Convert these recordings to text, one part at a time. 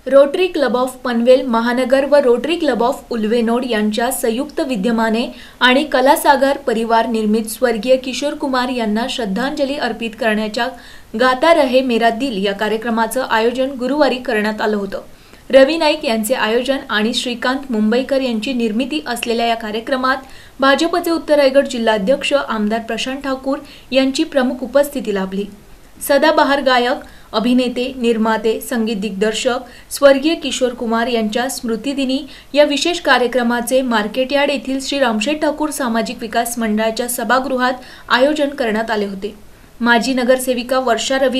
Rotary club of Panvel महानगर व rotary club of उल्वेनोड यांच्या संयुक्त विद्यमाने आणि कलासागर परिवार निर्मित स्वर्गीय किशोर कुमार यांना श्रद्धांजली अर्पित करण्याच्या गाता रहे मेरा दिल या कार्यक्रमाचं आयोजन गुरुवारी करण्यात आलं होतं। रवी नाईक यांचे आयोजन आणि श्रीकांत मुंबईकर यांची निर्मिती असलेल्या या कार्यक्रमात भाजपचे उत्तर रायगड जिल्हाध्यक्ष आमदार प्रशांत ठाकूर यांची प्रमुख उपस्थिती लाभली। सदाबहार गायक, अभिनेते, निर्माते, संगीत दिग्दर्शक स्वर्गीय किशोर कुमार यांच्या स्मृतिदिनी या विशेष कार्यक्रमाचे मार्केटयार्ड येथील श्री रामशेठ ठाकूर सामाजिक विकास मंडळाच्या सभागृहात आयोजन करण्यात आले होते। माजी नगरसेविका वर्षा रवी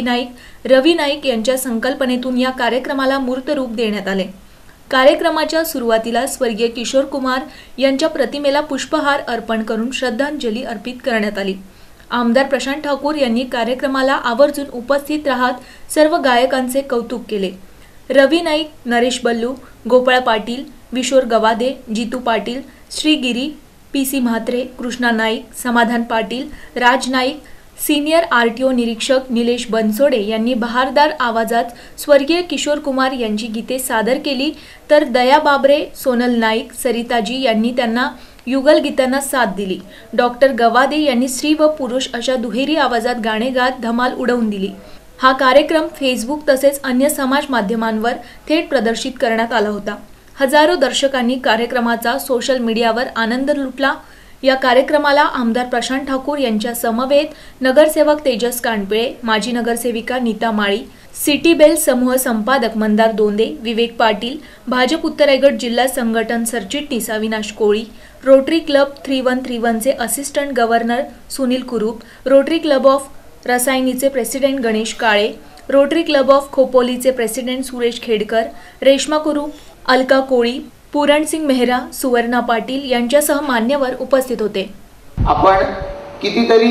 नाईक यांच्या संकल्पनेतून या कार्यक्रमाला मूर्त रूप देण्यात आले। कार्यक्रमाच्या सुरुवातीला स्वर्गीय किशोर कुमार यांच्या प्रतिमेला पुष्पहार अर्पण करून श्रद्धांजली अर्पित करण्यात आली। आमदार प्रशांत ठाकूर यांनी कार्यक्रमाला आवर्जून उपस्थित राहत सर्व गायकांचे कौतुक केले। Ravi Naik, Naresh Ballu, Gopal Patil, Vishor Gawade, Jitu Patil, Shrigiri, PC Mhatre, Krishna Naik, Samadhan Patil, Raj Naik, senior RTO निरीक्षक निलेश बनसोडे यांनी बहारदार आवाजात स्वर्गीय किशोर कुमार यांची गीते सादर केली, तर दया बाबरे, सोनल नाईक, सरिताजी यांनी त्यांना युगल गीतांना साथ दिली। डॉक्टर गवादे यांनी स्त्री व पुरुष अशा दुहेरी आवाजात गाणे गात धमाल उडवून दिली। हा कार्यक्रम फेसबुक तसेच अन्य समाज माध्यमांवर थेट प्रदर्शित करण्यात आला होता। हजारो दर्शकांनी कार्यक्रमाचा सोशल मीडियावर आनंद लुटला। या कार्यक्रमाला आमदार प्रशांत ठाकूर यांच्या समवेत नगरसेवक तेजस कांडपिळे, माजी नगरसेविका नीता माळी, सिटी बेल समूह संपादक मंदार दोंदे, विवेक पाटील, भाजप उत्तर रायगड जिल्हा संघटन सरचिटणीस अविनाश कोळी, रोटरी क्लब 3131 चे assistant governor Sunil Kurup, rotary club of रसायनीचे president Ganesh Kale, rotary club of खोपोलीचे प्रेसिडेंट सुरेश खेडकर, रेश्मा कुरूप, अलका कोळी, पूरणसिंग मेहरा, सुवर्णा पाटील यांच्यासह मान्यवर उपस्थित होते। आपण कितीतरी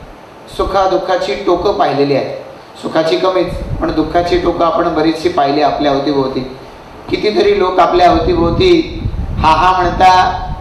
सुखादुःखाची टोकं पाहिलेली आहेत, सुखाची कमीच पण दुःखाची टोकं आपण बरीचशी पाहिली आपल्या अवतीभोवती। कितीतरी लोक आपल्या अवतीभोवती हा म्हणता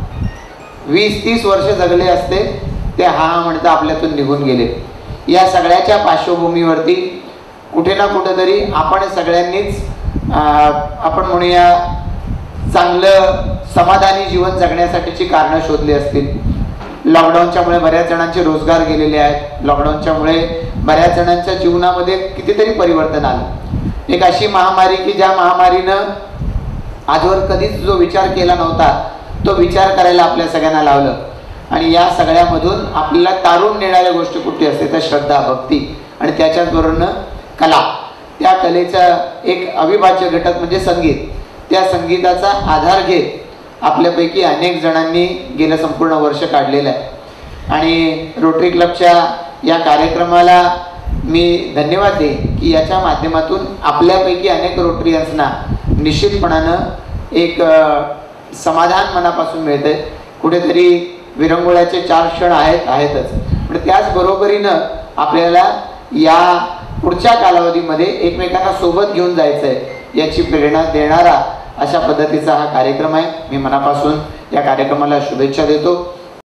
20-30 वर्ष जगले असते, ते हा म्हणता आपल्यातून निघून गेले। या सगळ्याच्या पार्श्वभूमीवरती कुठे ना कुठेतरी आपण सगळ्यांनीच आपण म्हणूया चांगलं समाधानी जीवन जगण्यासाठीची कारणं शोधली असतील। लॉकडाऊनच्यामुळे बऱ्याच जणांचे रोजगार गेलेले आहेत। लॉकडाऊनच्यामुळे बऱ्याच जणांच्या जीवनामध्ये कितीतरी परिवर्तन आलं। एक अशी महामारी की ज्या महामारीनं आजवर कधीच जो विचार केला नव्हता तो विचार करायला आपल्या सगळ्यांना लावलं। आणि या सगळ्यामधून आपल्याला तारून नेणाऱ्या गोष्टी कुठे असते तर श्रद्धा, भक्ती आणि त्याच्याचबरोबर कला। त्या कलेचा एक अविभाज्य घटक म्हणजे संगीत। त्या संगीताचा आधार घेत आपल्यापैकी अनेक जणांनी गेलं संपूर्ण वर्ष काढलेलं आहे। आणि रोटरी क्लबच्या या कार्यक्रमाला मी धन्यवाद देईन की याच्या माध्यमातून आपल्यापैकी अनेक रोटरियन्सना निश्चितपणानं एक समाधान मनापासून मिळते। कुठेतरी विरंगुळ्याचे 4 क्षण आहेतच, पण त्याचबरोबरीनं आपल्याला या पुढच्या कालावधीमध्ये एकमेकांना सोबत घेऊन जायचं आहे याची प्रेरणा देणारा अशा पद्धतीचा हा कार्यक्रम आहे। मी मनापासून या कार्यक्रमाला शुभेच्छा देतो।